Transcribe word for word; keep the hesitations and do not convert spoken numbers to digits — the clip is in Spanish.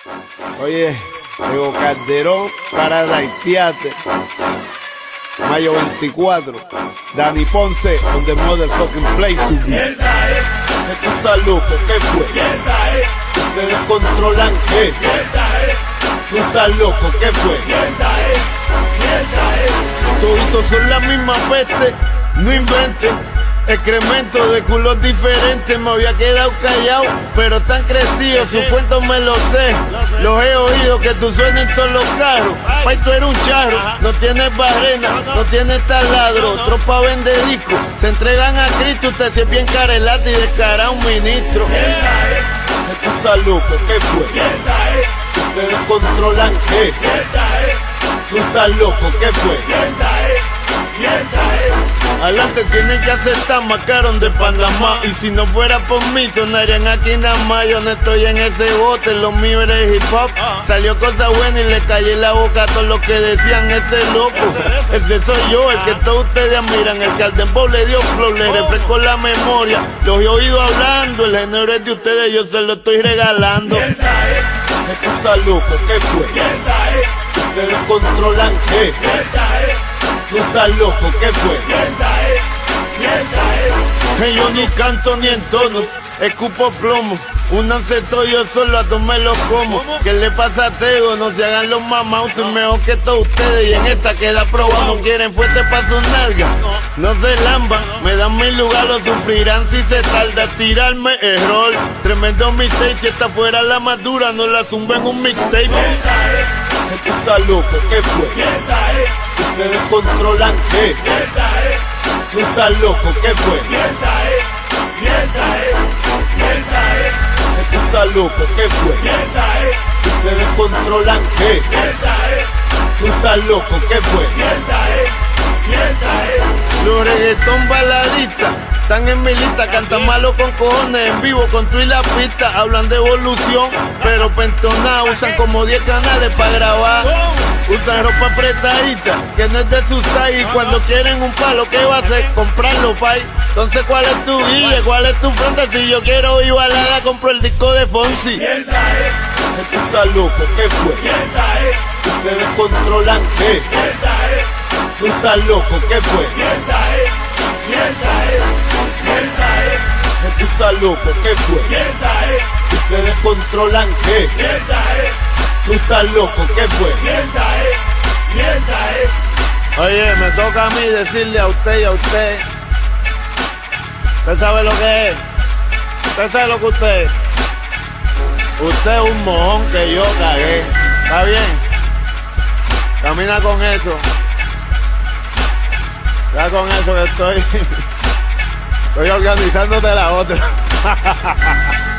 Oye, Tego Calderón, Paradise Theater, mayo veinticuatro. Dani Ponce, on the motherfucking place to be. Mierda es, ¿Qué tú estás loco? ¿Qué fue? mierda es, Ustedes controlan qué. mierda es, ¿Tú estás loco? ¿Qué fue? mierda es, mierda es. Toditos son la misma peste, no inventen. Excremento de culos diferentes, me había quedado callado, pero están crecidos, sus cuentos me los sé. Los he oído que tú suenas en todos los carros. Pai, tú eres un charro, no tienes barrena, no tienes taladro. Tropa vende disco, se entregan a Cristo. Usted si es bien carelata y descarado un ministro. Mierda es, ¿Tú estás loco? ¿Qué fue? mierda es, ¿Ustedes controlan qué? mierda es, ¿Tú estás loco? ¿Qué fue? mierda es, mierda es. Adelante tienen que aceptar, macaron de Panamá. Y si no fuera por mí, sonarían aquí nada más. Yo no estoy en ese bote, lo mío era el hip hop. Salió cosa buena y le callé la boca a todos los que decían ese loco. Ese soy yo, el que todos ustedes admiran. El que al dembow le dio flow, le refrescó la memoria. Los he oído hablando, el género es de ustedes, yo se lo estoy regalando. Mierda es, ¿Tú estás loco? ¿Qué fue? mierda es, ¿Ustedes controlan qué? mierda es, ¿Tú estás loco? ¿Qué fue? mierda es, mierda es. Yo ni canto ni entono, escupo plomo. Únanse todos, yo solo a tomar los como. ¿Qué le pasa a Tego? No se hagan los mamados, soy mejor que todos ustedes. Y en esta queda probado, no quieren fuerte pa' su nalga. No se lamban, me dan mi lugar, lo sufrirán si se tarda. Tirarme error, tremendo mixtape. Si esta fuera la más dura, no la zumba en un mixtape. ¿Tú estás loco? ¿Qué fue? Mierda es, ¿Ustedes controlan qué? mierda es, ¿Tú estás loco? ¿Qué fue? mierda es, mierda es, mierda es, ¿Tú estás loco? ¿Qué fue? mierda es, ¿Ustedes controlan qué? mierda es, ¿Tú estás loco? ¿Qué fue? mierda es, mierda es. Los reggaetón baladistas están en mi lista, cantan malo con cojones en vivo con tu y la pista. Hablan de evolución, pero pentoná, usan como diez canales para grabar. Usan ropa apretadita, que no es de su size. Y cuando quieren un palo, ¿qué va a hacer? Comprarlo, pay. Entonces, ¿cuál es tu guille? ¿Cuál es tu frente? Si yo quiero oír balada, compro el disco de Fonsi. Mierda es, ¿Tú estás loco? ¿Qué fue? mierda es, ¿Ustedes controlan qué? mierda es, ¿Tú estás loco? ¿Qué fue? mierda es, mierda es, mierda es, ¿Tú estás loco? ¿Qué fue? mierda es, ¿Ustedes controlan qué? mierda es, ¿Tú estás loco? ¿Qué fue? mierda es, mierda es. Oye, me toca a mí decirle a usted y a usted. ¿Usted sabe lo que es? ¿Usted sabe lo que usted es? Usted es un mojón que yo cagué. ¿Está bien? Camina con eso. Ya con eso que estoy. Estoy organizándote la otra.